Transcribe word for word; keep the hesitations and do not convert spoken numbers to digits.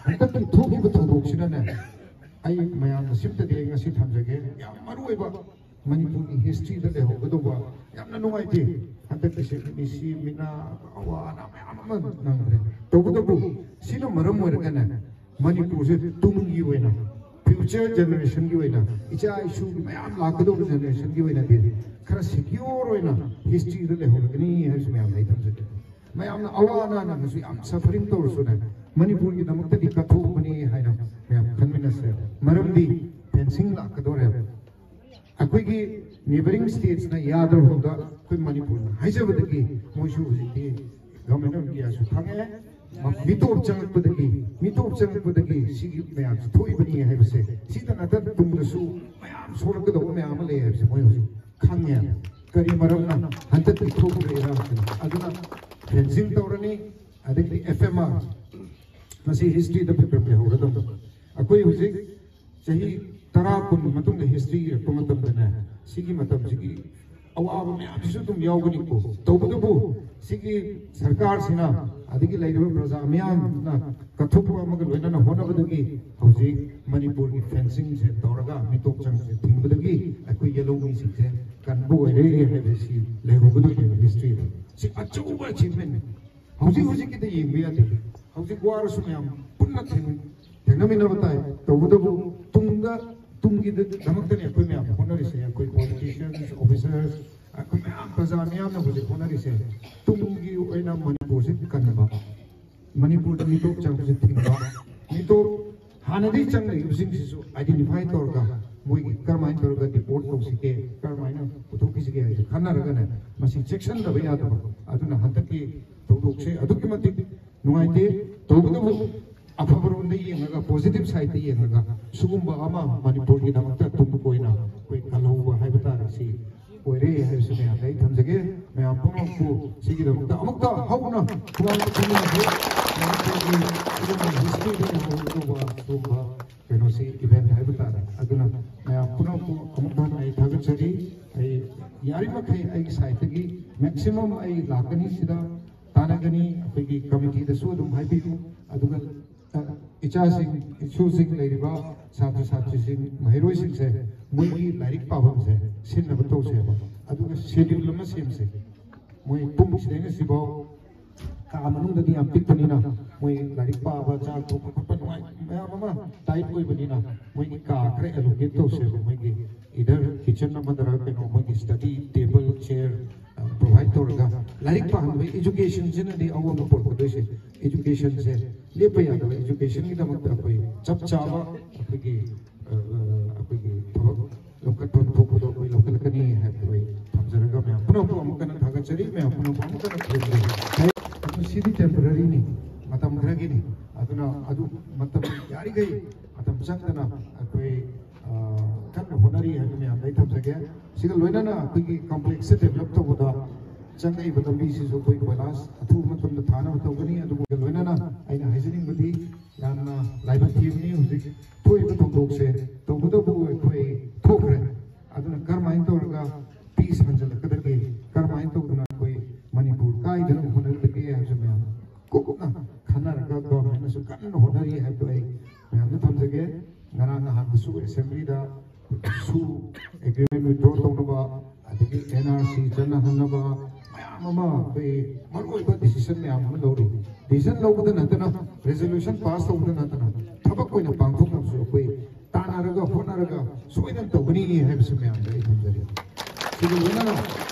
हंतक की थोकी बतौदोक्सिना ने आई मयाम सिमतदे ngasi thamjage yam maruiba manipur ki history da le hogodoba yamna nungaite हंतक से मिसी मिना अवाना मयाम नंगरे तोबदबु सिनो मरम ओरकना मणिपुर से तुंगी वेना फ्यूचर जनरेशन की वेना इचा इशू मयाम लाकदो जनरेशन की वेना दे खरा सिक्योर वेना हिस्ट्री दे होगनी है मयाम नहीं तमसे मयाम अवाना ना मसु याम सफरिंग तोर सुना मणिपुर की दमकते दि कथो बनी है ना मयाम खनमिनस मरमदी फेंसिंग लाकदो रे अखोई की नेबरिंग स्टेट्स ना याद होगा कोई मणिपुर हाइजबदगी मोशु हुजिति गवर्नमेंट ऑफ इंडिया सु खांगे मितोप चंगपदगी मितोप चंगपदगी सिगी मयाम थोई बनी है बसे सीता नत तुमदसु मयाम सोरकदो मयाम ले है बसे मोय हुजि खांगे करी मरमना हंतक थोक रेरा अदुना फेंसिंग तौरनी अदगी एफएमआर मसी हिस्ट्री द पेपर पे होरदो अकोई हुजि सही तरा कुन मतुंग हिस्ट्री रकमतम दना सिगी मतम सिगी अवाब मयाम सिसु तुम यावगनी को तौबदबु सिगी सरकार सिना अदगी लाइरब प्रजा मयाम ना कथुप अमग लोइना होनबदगी हौजी मणिपुर की फेंसिंग से तौरगा मितोप चंग से थिंगबदगी अकोई येलो मी सिसे कनबो ओइरे हेबसी लेहोगदो हिस्ट्री सि अचौबा अचीवमेंट हौजी हौजी किते येंबिया दे हौजी ग्वार सुमयाम पुन्ना थिंग थेंगमिना बताय तौबदबु तुंगा तुंगी द दमकने अकोई मयाम होनरिसे अकोई पॉलिटिशियंस ऑफिसर्स अकोई मयाम प्रजा मयाम ना हौजी होनरिसे तुंगी ओइना मणिपुर से कनबा मणिपुर द मितोप चंग से थिंगबा मितोप हानदी चंग यूजिंग सिसु आइडेंटिफाई तौरगा मोई करमाइन तौरगा रिपोर्ट तौसिके करमाइन पुथोकिसिके है खनरगने मसी सेक्शन द बया द अदुना हतकी तौदोक्से अदुकी मतिक नुआइते तौबदबु अफबरोंदे येंगा पॉजिटिव साइड येंगा सुगुंबा अमा मणिपुर की दमकता तुम कोइना कोई कलौबा हाइबता रसी ओरे हाइसे में आदै थमजगे मैं आपनो को सिगी दमकता अमकता हौना कुआन कुनी है मणिपुर की हिस्ट्री दे होबा सुबा केनोसी इवेंट हाइबता अदुना मैं आपनो को अमकता आई थागचरी आई यारी मखै आई साइड की मैक्सिमम आई लाकनी सिदा तानगनी अखोगी कमिटी दसु दुम हाइबियु अदुगा इचासिंग इशूसिंग लेरिबा साथी साथी सिंग महिरोई सिंग से मोई लाइक पावम से सिन नबतो से अदुगा शेड्यूल लम सेम से मोई पुम सिदेंग सिबो का मनुंग ददी am pikpanina मोई लाइक पावा चा तो पपन वाई मैं मामा टाइप कोई बनिना मोई की का करे एलोकेट तो से मोई की इधर किचन नंबर दरा पे नो मोई की स्टडी टेबल चेयर प्रोवाइड तौरगा लाइक पाहन में एजुकेशन जिनदी अवो न पोर को से एजुकेशन से ले पे याद एजुकेशन की दमक कोई चप चावा अपनी अपनी थोक लोकल तो थोक तो कोई लोकल कनी है कोई हमजरगा में अपना को अमकन थागचरी में अपना को अमकन तो सीधी टेंपररी नहीं मतम घरगी नहीं अदुना अदु मतम यारी गई मतम चंगना कोई कन होनरी है में आंदै थमजगे सिगल लोइना ना कोई कॉम्प्लेक्स से डेवलप तो होदा चंगई बदंबी से जो कोई क्लास अथु मतम थाना तौगनी अदु लोइना ना आइना हाइजनिंग बदी याना लाइव थीमनी हुजिक थोई बतोक से तो बदबु कोई थोकरे अदुना करमाइन तौरगा पीस हंजल कदरगे करमाइन तौना कोई मणिपुर काई जन होनरगे है जमे कोकोना खाना रगा गवर्नमेंट सु कन होनरी है तो आई मैं थमजगे ngana na han su assembly da su agreement withdraw tawna adigi N R C jana hanaba mama be maroi ba decision me am lori decision lobda natana resolution pass tawda natana thabak koina pangthok na su koi tana raga hona raga soidan tawni ni hai se me am dai thamjari sigu na